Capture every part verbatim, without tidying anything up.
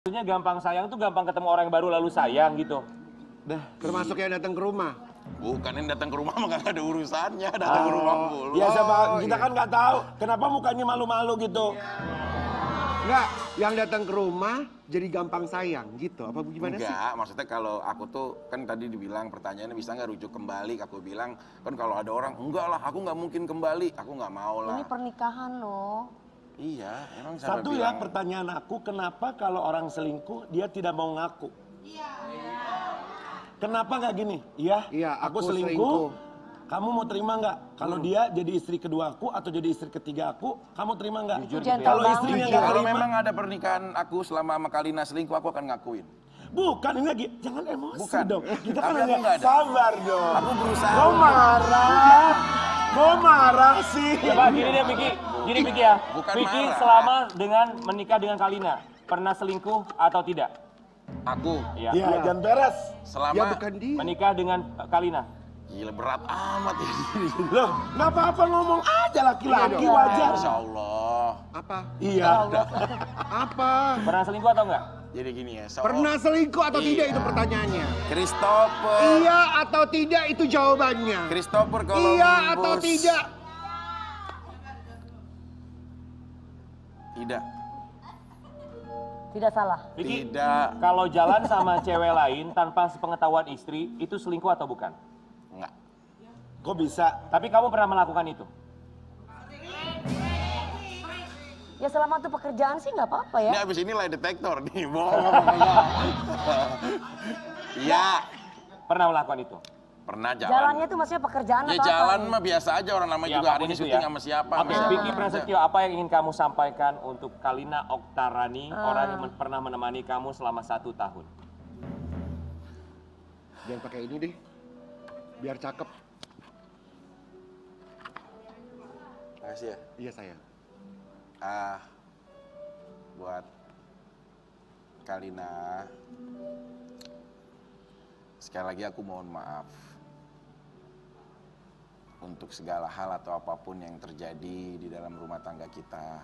Maksudnya gampang sayang tuh gampang ketemu orang yang baru lalu sayang gitu. Dah, termasuk yang datang ke rumah. Bukan yang datang ke rumah mah gak ada urusannya, datang oh, ke rumah mulu. Biasa oh, Pak, kita iya. kan nggak tahu kenapa mukanya malu-malu gitu. Enggak, yang datang ke rumah jadi gampang sayang gitu. Apa gimana Enggak, sih? Enggak, maksudnya kalau aku tuh kan tadi dibilang pertanyaannya bisa nggak rujuk kembali. Aku bilang kan kalau ada orang enggak lah, aku nggak mungkin kembali, aku nggak mau lah. Ini pernikahan loh. Iya, emang siapa Satu bilang? ya pertanyaan aku, kenapa kalau orang selingkuh dia tidak mau ngaku? Iya. Kenapa nggak gini? Iya, Iya, aku, aku selingkuh. selingkuh. Kamu mau terima nggak? Kalau Hmm. dia jadi istri kedua aku atau jadi istri ketiga aku, kamu terima nggak? Jujur gitu ya. Kalau Bang. istrinya Jujur, nggak kalau terima, memang ada pernikahan aku selama sama Kalina selingkuh, aku akan ngakuin. bukan ini lagi. Jangan emosi Bukan. dong. Kita kan Tapi aku hanya nggak ada. sabar dong. Aku berusaha. Kau marah, kau marah sih. Coba gini deh Vicky, gini Vicky ya. Bukan Vicky marah. selama dengan menikah dengan Kalina, pernah selingkuh atau tidak? Aku Iya. Ya, jangan beres. selama Ya bukan dia. Menikah dengan uh, Kalina. gila berat amat ya. Loh, nggak apa-apa ngomong aja laki-laki Iya dong. wajar. Insya Allah. Apa? Iya. Apa? Pernah selingkuh atau enggak? Jadi gini ya. so- Pernah selingkuh atau Iya. tidak itu pertanyaannya? Christopher. Iya atau tidak itu jawabannya. Christopher kalau Iya atau tidak? Tidak. Tidak salah. Vicky, Tidak. kalau jalan sama cewek lain tanpa sepengetahuan istri, itu selingkuh atau bukan? Enggak. Kok bisa? Tapi kamu pernah melakukan itu? Ya selama itu pekerjaan sih nggak apa-apa ya. Ini abis ini lie detektor nih, bohong apa enggak? Iya, Pernah melakukan itu? pernah jalan. Jalannya itu maksudnya pekerjaan Ya atau jalan apa? mah biasa aja, orang namanya Ya, juga hari apapun ini itu syuting ya. sama siapa. Oke, sama Vicky siapa Prasetyo, aja. apa yang ingin kamu sampaikan untuk Kalina Oktarani, Ah. orang yang men- pernah menemani kamu selama satu tahun? Jangan pakai ini deh. Biar cakep. Makasih ya. Iya sayang. Ah, buat Kalina, sekali lagi aku mohon maaf untuk segala hal atau apapun yang terjadi di dalam rumah tangga kita.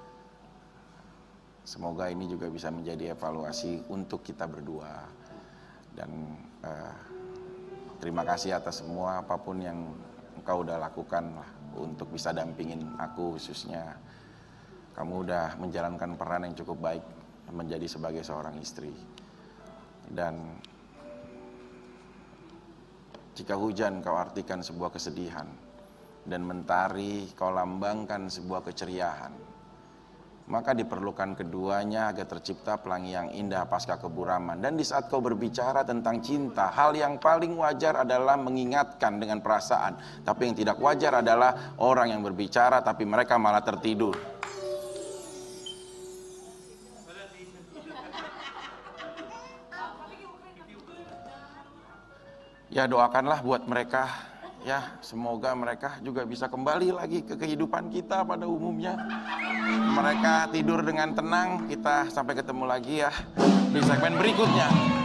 Semoga ini juga bisa menjadi evaluasi untuk kita berdua. Dan eh, terima kasih atas semua apapun yang engkau udah lakukan lah untuk bisa dampingin aku, khususnya kamu udah menjalankan peran yang cukup baik menjadi sebagai seorang istri. Dan jika hujan kau artikan sebuah kesedihan, dan mentari kau lambangkan sebuah keceriaan, maka diperlukan keduanya agar tercipta pelangi yang indah pasca keburaman. Dan di saat kau berbicara tentang cinta, hal yang paling wajar adalah mengingatkan dengan perasaan. Tapi yang tidak wajar adalah orang yang berbicara tapi mereka malah tertidur. Ya doakanlah buat mereka, ya semoga mereka juga bisa kembali lagi ke kehidupan kita pada umumnya. Mereka tidur dengan tenang, kita sampai ketemu lagi ya di segmen berikutnya.